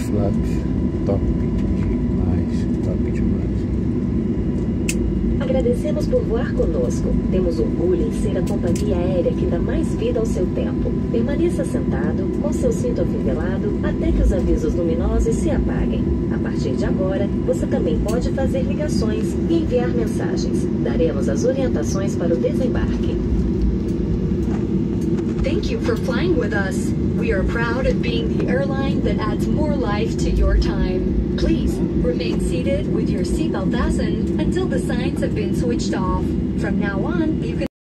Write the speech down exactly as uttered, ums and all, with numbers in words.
lápis. Top demais, top demais. Agradecemos por voar conosco. Temos orgulho em ser a companhia aérea que dá mais vida ao seu tempo. Permaneça sentado, com seu cinto afivelado, até que os avisos luminosos se apaguem. A partir de agora, você também pode fazer ligações e enviar mensagens. Daremos as orientações para o desembarque. Thank you for flying with us. We are proud of being the airline that adds more life to your time. Please remain seated with your seatbelt fastened until the signs have been switched off. From now on, you can